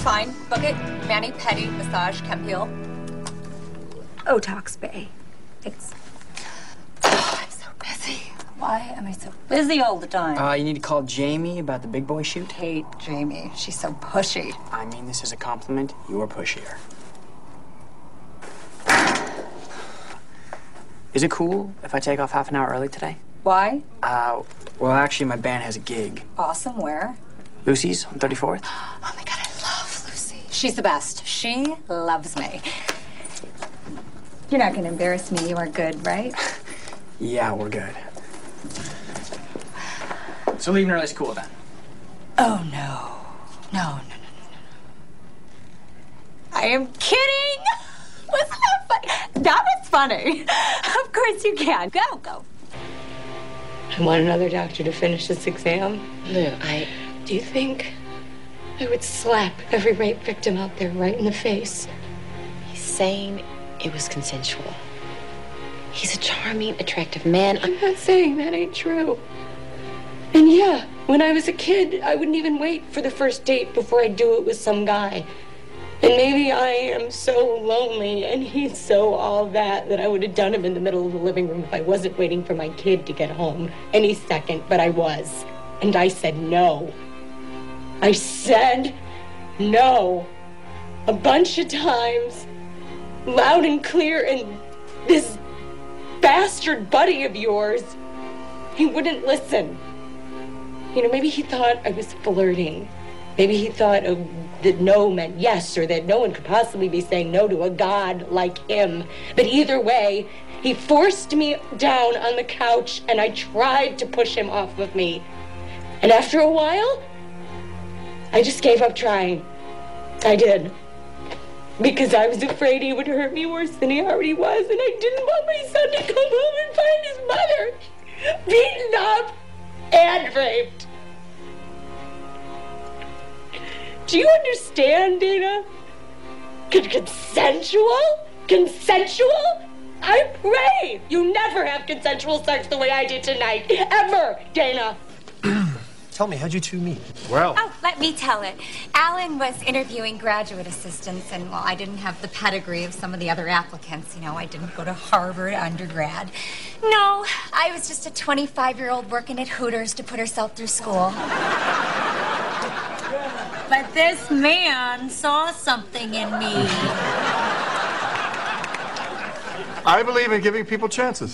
Fine. Book it. Mani, pedi, massage, chem peel. Botox Bay. Thanks. I'm so busy. Why am I so busy all the time? You need to call Jamie about the big boy shoot. Hate Jamie. She's so pushy. I mean this as a compliment. You are pushier. Is it cool if I take off half an hour early today? Why? Well, actually, my band has a gig. Awesome. Where? Lucy's on 34th. Oh my God, I love Lucy. She's the best. She loves me. You're not going to embarrass me. You are good, right? Yeah, we're good. So leaving early is cool then? Oh, no. No. I am kidding. Wasn't that funny? That was funny. Of course you can. Go. I want another doctor to finish this exam. Lou, Do you think I would slap every rape victim out there right in the face? he's saying it was consensual. He's a charming, attractive man. I'm not saying that ain't true. And yeah, when I was a kid, I wouldn't even wait for the first date before I'd do it with some guy. And maybe I am so lonely and he's so all that I would have done him in the middle of the living room if I wasn't waiting for my kid to get home any second, but I was. And I said no. I said no. A bunch of times, loud and clear, and this bastard buddy of yours, he wouldn't listen. You know, maybe he thought I was flirting. Maybe he thought that no meant yes, or that no one could possibly be saying no to a god like him. But either way, he forced me down on the couch, and I tried to push him off of me. And after a while, I just gave up trying. I did. Because I was afraid he would hurt me worse than he already was, and I didn't want my son to come home and find his mother beaten up and raped. Do you understand, Dana? Consensual? Consensual? I pray you never have consensual sex the way I did tonight. Ever, Dana. Tell me, how'd you two meet? Well. Oh, let me tell it. Alan was interviewing graduate assistants, and, well, I didn't have the pedigree of some of the other applicants. You know, I didn't go to Harvard undergrad. No, I was just a 25-year-old working at Hooters to put herself through school. But this man saw something in me. I believe in giving people chances.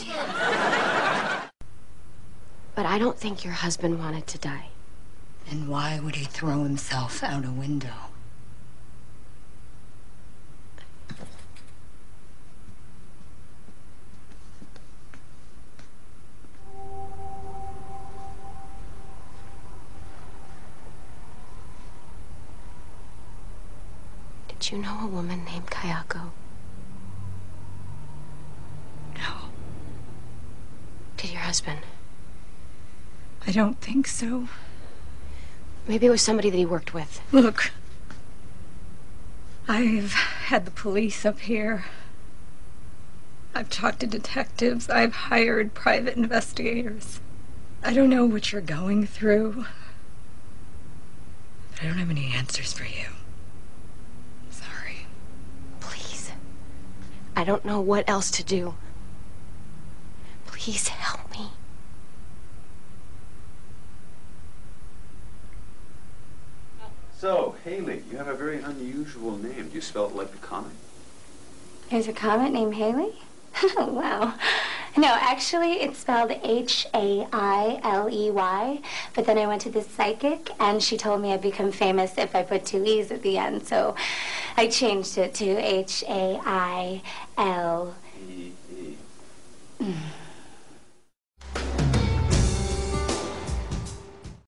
But I don't think your husband wanted to die. And why would he throw himself out a window? Did you know a woman named Kayako? No. Did your husband? I don't think so. Maybe it was somebody that he worked with. Look, I've had the police up here. I've talked to detectives. I've hired private investigators. I don't know what you're going through, but I don't have any answers for you. Sorry. Please. I don't know what else to do. Please help me. So, Haley, you have a very unusual name. Do you spell it like the comic? There's a comet named Haley? Wow. No, actually, it's spelled Hailey, but then I went to this psychic, and she told me I'd become famous if I put 2 E's at the end, so I changed it to Hailey.